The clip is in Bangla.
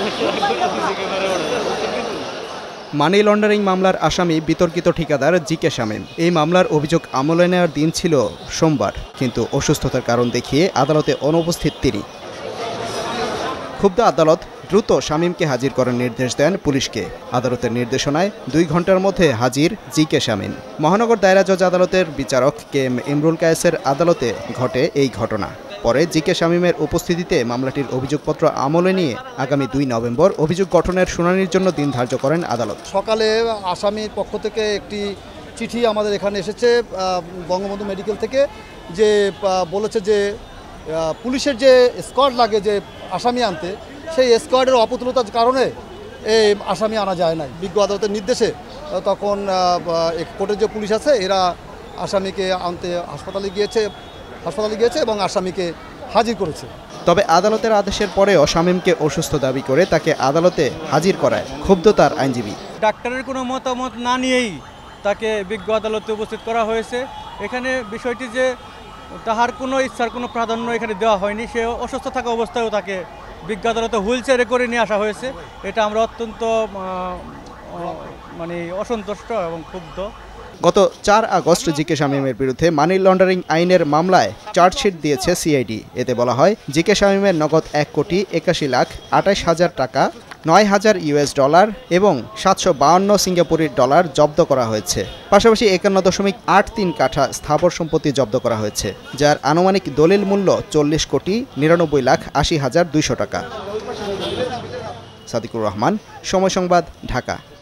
মানি লন্ডারিং মামলার আসামি বিতর্কিত ঠিকাদার জি.কে. শামীম। এই মামলার অভিযোগ আমলে নেওয়ার দিন ছিল সোমবার, কিন্তু অসুস্থতার কারণ দেখিয়ে আদালতে অনুপস্থিত তিনি। ক্ষুব্ধ আদালত দ্রুত শামীমকে হাজির করার নির্দেশ দেন পুলিশকে। আদালতের নির্দেশনায় 2 ঘন্টার মধ্যে হাজির জি.কে. শামীম। মহানগর দায়রা জজ আদালতের বিচারক কে.এম. ইমরুল কায়েসের আদালতে ঘটে এই ঘটনা। পরে জি.কে. শামীমের উপস্থিতিতে মামলাটির অভিযোগপত্র আমলে নিয়ে আগামী 2 নভেম্বর অভিযোগ গঠনের শুনানির জন্য দিন ধার্য করেন আদালত। সকালে আসামির পক্ষ থেকে একটি চিঠি আমাদের এখানে এসেছে বঙ্গবন্ধু মেডিকেল থেকে, যে বলেছে যে পুলিশের যে স্কোয়াড লাগে যে আসামি আনতে, সেই স্কোয়াডের অপতুলতার কারণে এই আসামি আনা যায় নাই। বিজ্ঞ আদালতের নির্দেশে তখন কোর্টের যে পুলিশ আছে এরা আসামিকে আনতে হাসপাতালে গিয়েছে এবং আসামিকে হাজির করেছে। তবে আদালতের আদেশের পরেও শামীমকে অসুস্থ দাবি করে তাকে আদালতে হাজির করায় ক্ষুব্ধ তার আইনজীবী। ডাক্তারের কোনো মতামত না নিয়েই তাকে বিজ্ঞ আদালতে উপস্থিত করা হয়েছে। এখানে বিষয়টি যে তাহার কোনো ইচ্ছার কোনো প্রাধান্য এখানে দেওয়া হয়নি, সে অসুস্থ থাকা অবস্থায়ও তাকে বিজ্ঞ আদালতে হুইল চেয়ারে করে নিয়ে আসা হয়েছে। এটা আমরা অত্যন্ত অসন্তুষ্ট এবং ক্ষুব্ধ। গত 4 আগস্ট জি.কে. শামীমের বিরুদ্ধে মানি লন্ডারিং আইনের মামলায় চার্জশিট দিয়েছে সিআইডি। এতে বলা হয়, জি.কে. শামীমের নগদ 1,81,28,000 টাকা, $9,000 এবং 752 সিঙ্গাপুরি ডলার জব্দ করা হয়েছে। পাশাপাশি 51.83 কাঠা স্থাবর সম্পত্তি জব্দ করা হয়েছে, যার আনুমানিক দলিল মূল্য 40,99,80,200 টাকা। সাদিকুর রহমান, সময় সংবাদ, ঢাকা।